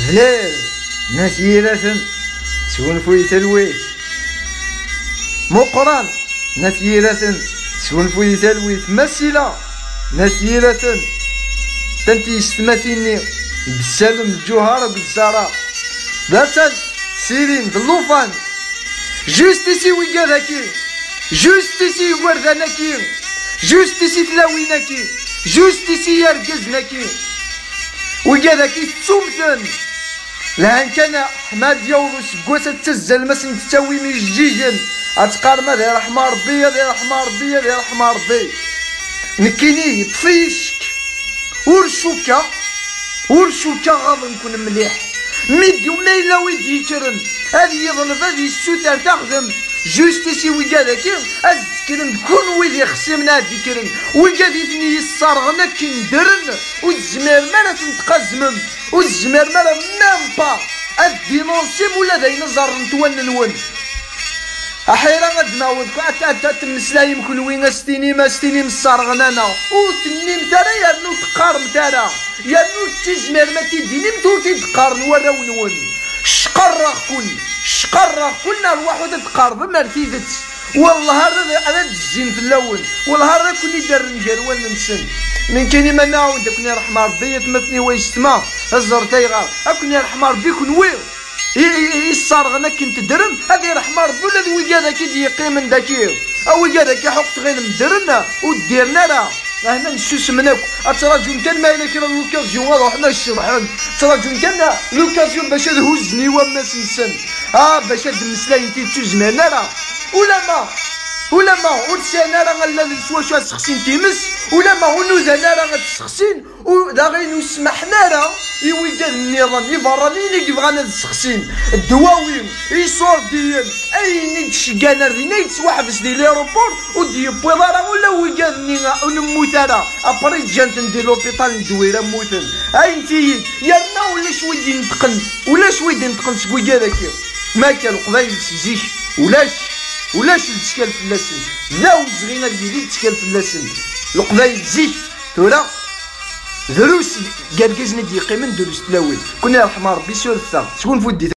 هلال نسيلة شكون فوي تلويت مقران نسيلة شكون فوي تلويت مسيلة نسيلة تنتي استماتيني بالسالم الجوهر بالزرار داتن سيرين دلوفان جوستيسي ويكاداكي جوستيسي ورداناكي جوستيسي تلاويناكي جوستيسي يرقزناكي ويكاداكي تسومتن لهان كان حماد يولو سكواسة تزل مسن تساوي من جيجن اتقار ما داير رحمة ربي داير رحمة ربي داير رحمة ربي نكيني طفيشك ورشوكا غاض نكون مليح ميدي وما إلا ويدي يكرم هذي يظلف هذي السوتر تخدم جوستيسي ويكاداكي أذكرن كون ويدي خصمنا هادي كرن ويكاديتني يصارغنا كندرن والزمير مالا تنتقزمم والزمير مالا مامبا الدينونسيم ولا داين زر نتوننون أحيرا غاد ناوضكو أتا تمسلايم كل وين استيني ما استيني مصارغنانا وتنيم ترى يرنو تقارم ترى يرنو تزمير ما تيديني متوتي تقارن وراو نون شقرا كل نروح ودا تقارب مرتيدت والله هذا الزين في اللون والله هذا كوني دار نجروان نمسن من كايني ما نعاود كوني رحمة ربي يتمثني ويستما الزر تيغار كوني رحمة ربي كون ويل يصارغنا كنت درم هذه رحمة ربي ولا ويكادا كي ديقي من داكي او ويكادا كي حقت غير مدرنا وديرنا راه هنا نسوسمناك اتراجون كان ما الا كرا لوكازيون روحنا الشرحان تراجون كان لوكازيون باش تهزني وما سنسن باش هاد المسلاين تيتوزمرنا راه ولا ما ورسانا راه غالا سوا سخسين تيمس ولا ما ونوذانا راه غتسخسين ودا غير نسمحنا راه يويدا النظام يفراني يبغانا نسخسين الدواوين يصورديين اي نتشكانا ردينا يتسواحبس ديال ليروبور ودي بويضارا ولا ويقادني ونموت انا ابري جانت ندير لوبيطال ندويرا موتن اي نتي يرنا ولا شويدي نتقن سكويا داك ما كان قبايل سيزيك ولاش تشكال في اللسن لا وزغينا اللي تشكال في اللسن القبايل زيك تورا دروس قرقزنا ديقي من دروس تلاوي كنا رحمة ربي سور الثا شكون فودي